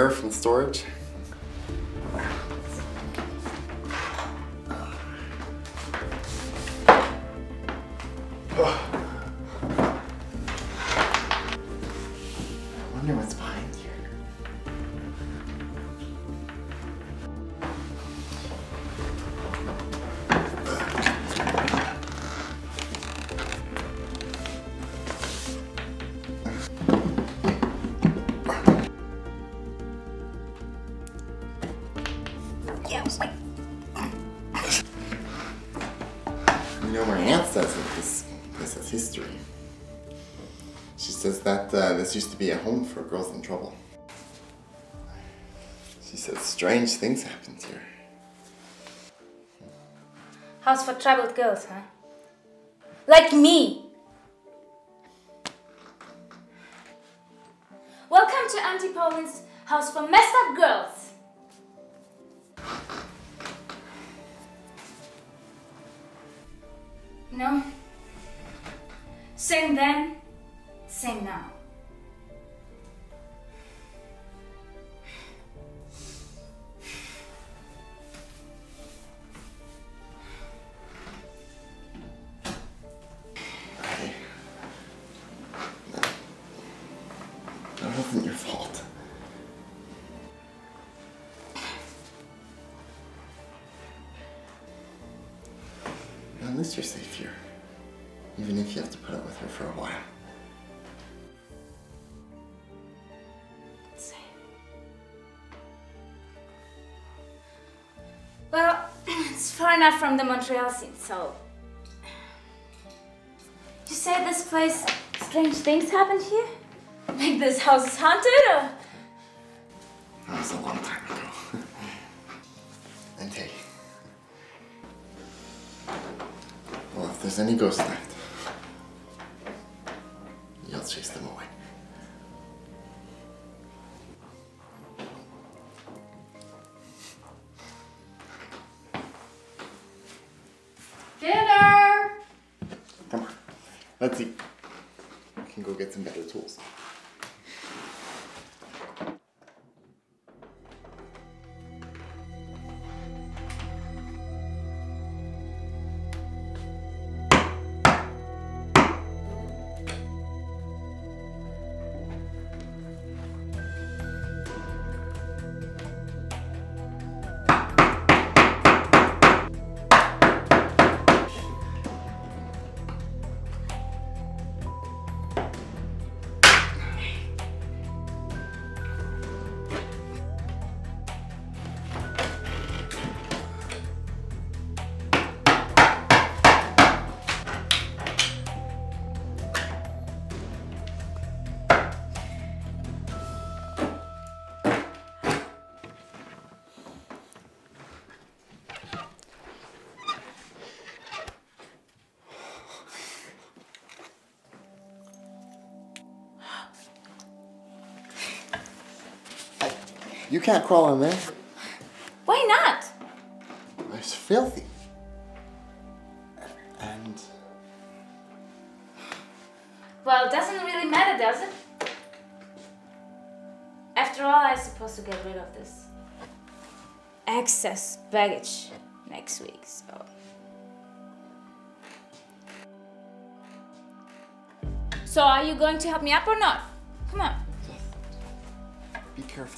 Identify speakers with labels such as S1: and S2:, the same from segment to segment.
S1: mirror from storage. I wonder what's behind here. You know, my aunt says that this is history. She says that this used to be a home for girls in trouble. She says strange things happened here.
S2: House for troubled girls, huh? Like me! Welcome to Auntie Pauline's house for messed up girls! No? Same then, same now.
S1: Hey. That wasn't your fault. At least you're safe here. Even if you have to put up with her for a while.
S2: Well, it's far enough from the Montreal scene, so... You say this place, strange things happened here? Like this house is haunted, or...?
S1: That was a long time ago. And hey... Well, if there's any ghosts left, you'll chase them away.
S2: Dinner!
S1: Come on, let's eat. We can go get some better tools. You can't crawl in there.
S2: Why not?
S1: It's filthy. And...
S2: Well, it doesn't really matter, does it? After all, I'm supposed to get rid of this excess baggage next week, so... So are you going to help me up or not? Come on.
S1: Be careful.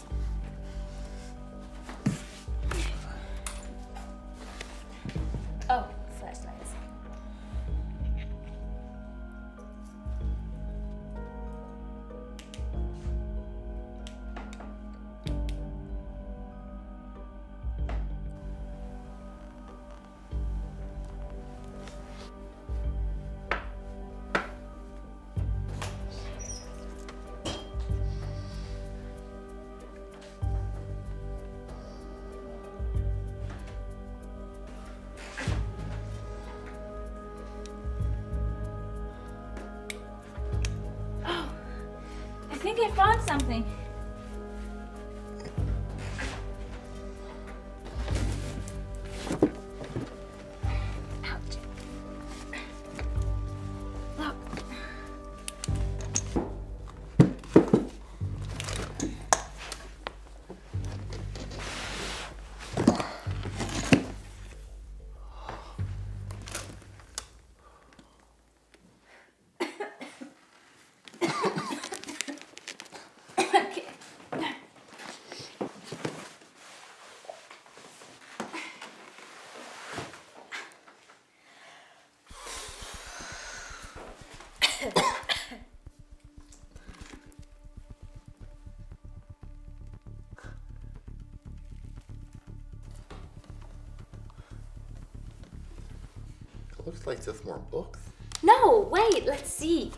S2: Oh, flashlights. I think I found something. Ouch. Look.
S1: looks like just more books.
S2: No, wait, let's see.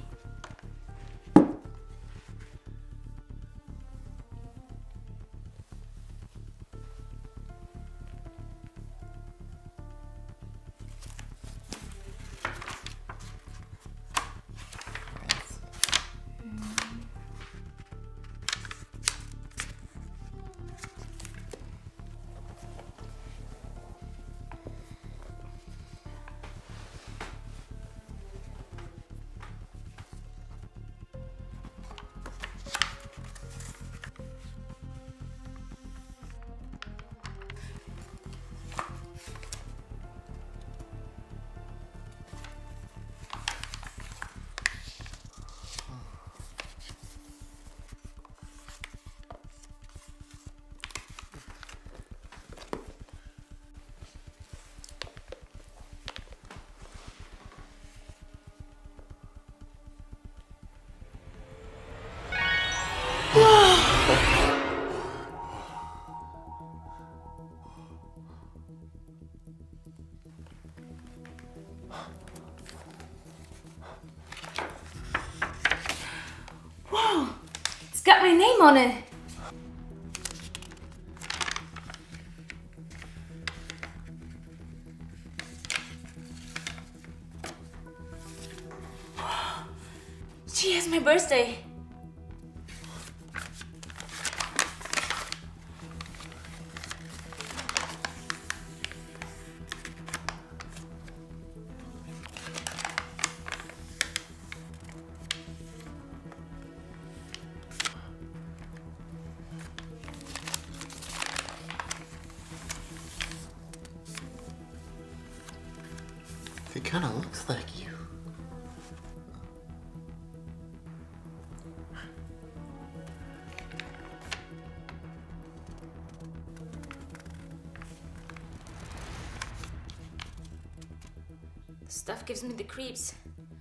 S2: Whoa, it's got my name on it. She has my birthday.
S1: It kind of looks like you.
S2: The stuff gives me the creeps.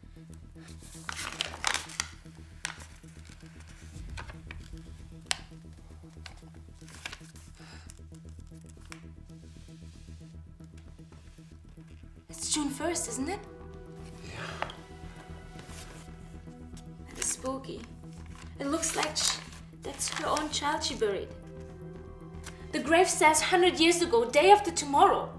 S2: It's June 1st, isn't it?
S1: Yeah.
S2: That is spooky. It looks like that's her own child she buried. The grave says 100 years ago, day after tomorrow.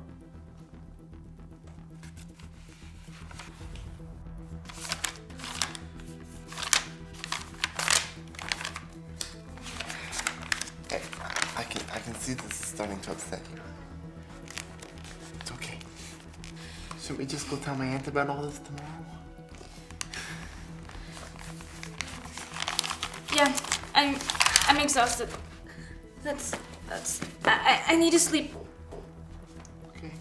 S1: Hey, I can see this is starting to upset you. It's okay. Should we just go tell my aunt about all this tomorrow?
S2: Yeah, I'm exhausted. I need to sleep.
S1: Okay.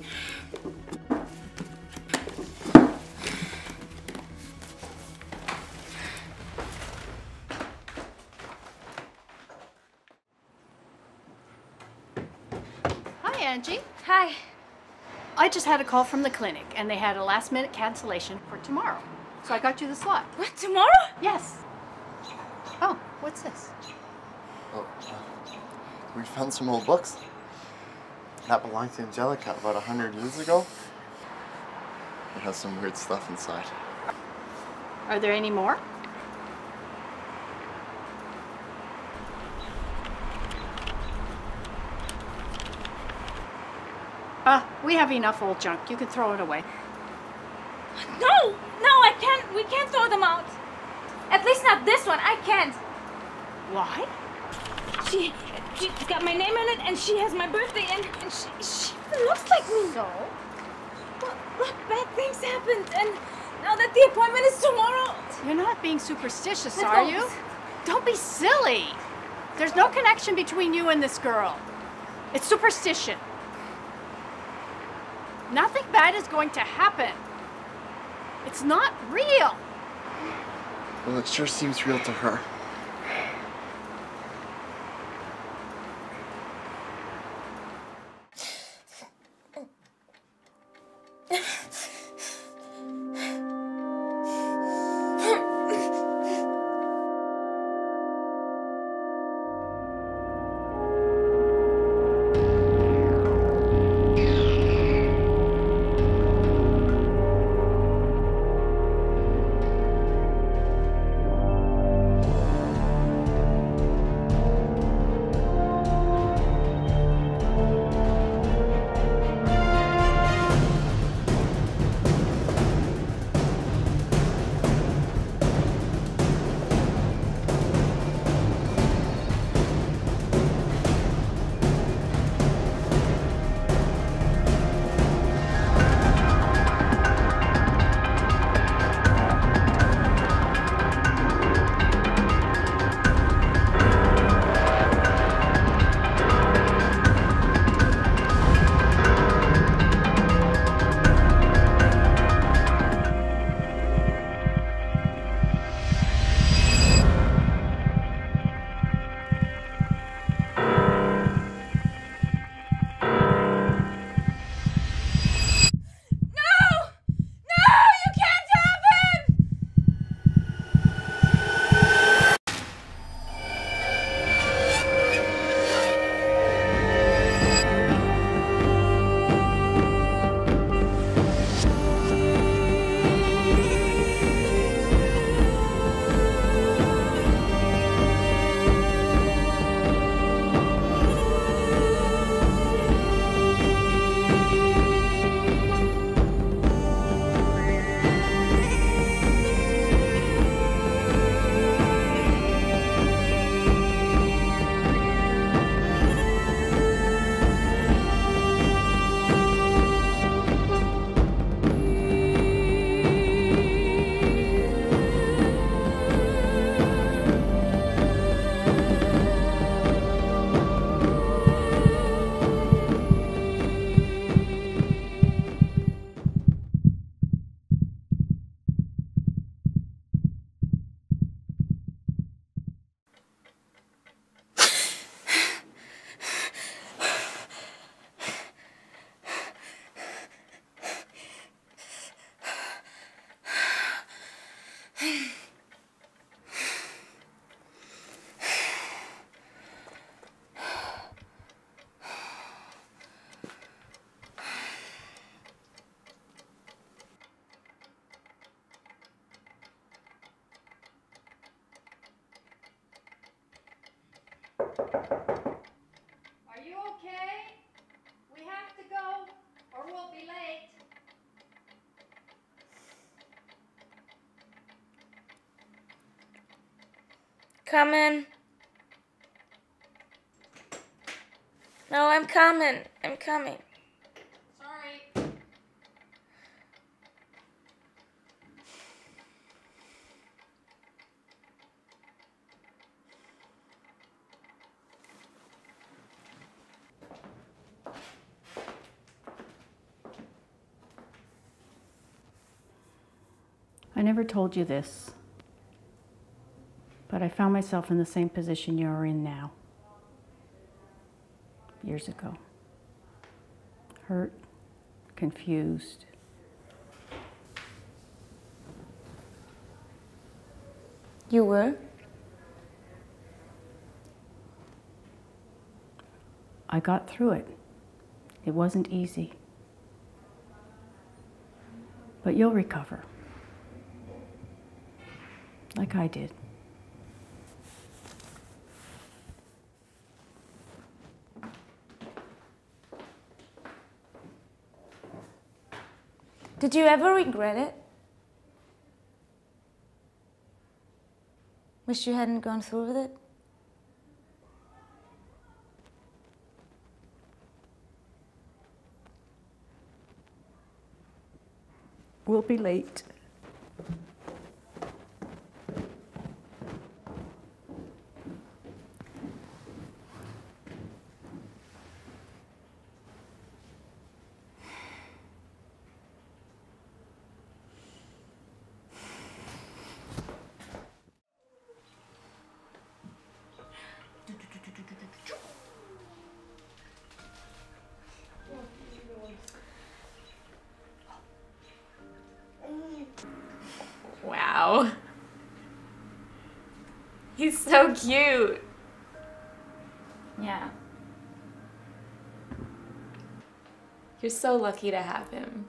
S3: Hi, Angie.
S2: Hi.
S3: I just had a call from the clinic, and they had a last-minute cancellation for tomorrow. So I got you the slot.
S2: What, tomorrow?
S3: Yes. Oh, what's this?
S1: Oh, we found some old books. That belonged to Angelica about 100 years ago. It has some weird stuff inside.
S3: Are there any more? We have enough old junk. You can throw it away.
S2: No, I can't. We can't throw them out. At least not this one. I can't.
S3: Why?
S2: She's got my name on it, and she has my birthday, and she looks like me.
S3: So?
S2: Look, bad things happened, and now that the appointment is tomorrow.
S3: You're not being superstitious,
S2: Let's
S3: are
S2: go.
S3: you? Don't be silly. There's no connection between you and this girl. It's superstition. Nothing bad is going to happen. It's not real.
S1: Well, it sure seems real to her.
S3: Are you okay? We have to go, or we'll be late.
S2: Coming. No, I'm coming. I'm coming.
S3: Sorry. I never told you this, but I found myself in the same position you're in now. Years ago. Hurt, confused.
S2: You were?
S3: I got through it. It wasn't easy. But you'll recover. Like I did.
S2: Did you ever regret it? Wish you hadn't gone through with it?
S3: We'll be late.
S2: Wow. He's so cute. Yeah. You're so lucky to have him.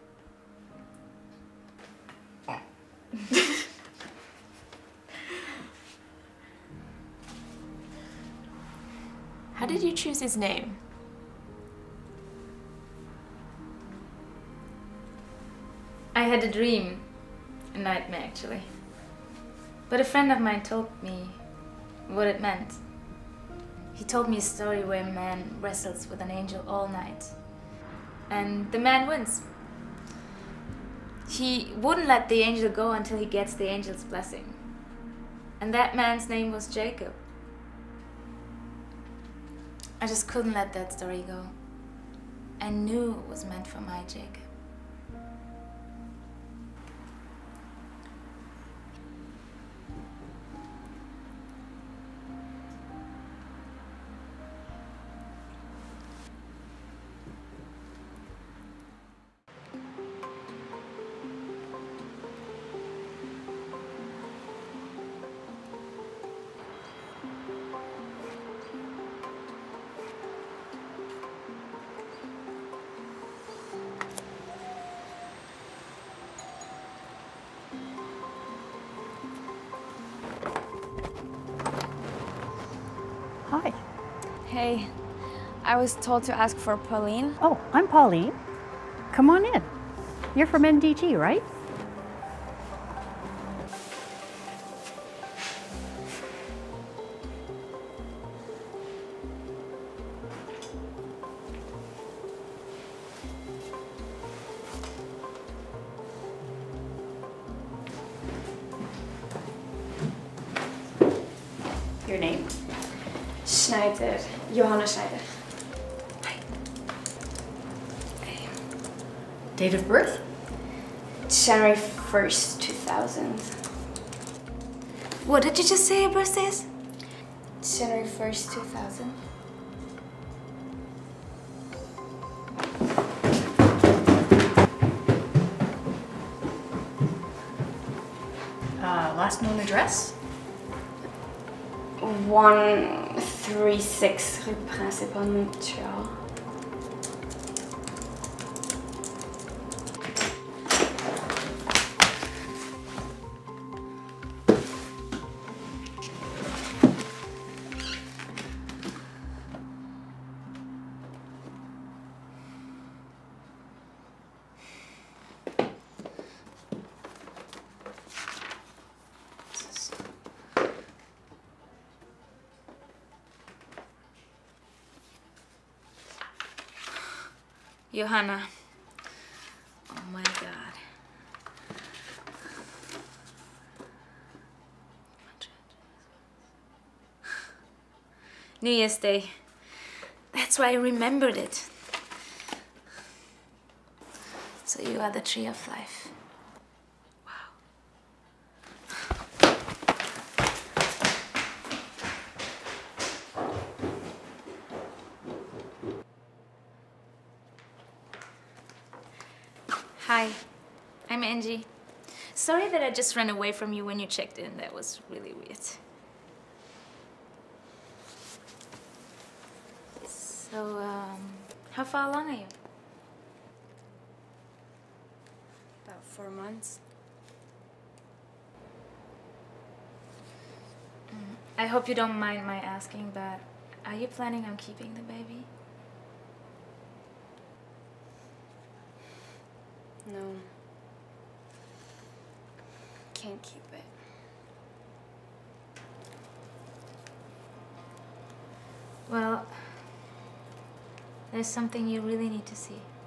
S2: How did you choose his name? I had a dream. A nightmare, actually. But a friend of mine told me what it meant. He told me a story where a man wrestles with an angel all night. And the man wins. He wouldn't let the angel go until he gets the angel's blessing. And that man's name was Jacob. I just couldn't let that story go. I knew it was meant for my Jacob.
S3: Hi.
S4: Hey, I was told to ask for Pauline.
S3: Oh, I'm Pauline. Come on in. You're from NDG, right? Your name?
S4: Schneider, Johanna Schneider.
S3: Date of birth?
S4: January 1st, 2000.
S2: What did you just say your birthday is?
S4: January 1st, 2000.
S3: Last known address?
S4: 136 rue Principal Montreal.
S2: Johanna. Oh my God. New Year's Day. That's why I remembered it. So you are the tree of life. Wow. Hi, I'm Angie. Sorry that I just ran away from you when you checked in. That was really weird. So, how far along are you?
S4: About 4 months.
S2: I hope you don't mind my asking, but are you planning on keeping the baby?
S4: No. Can't keep it.
S2: Well, there's something you really need to see.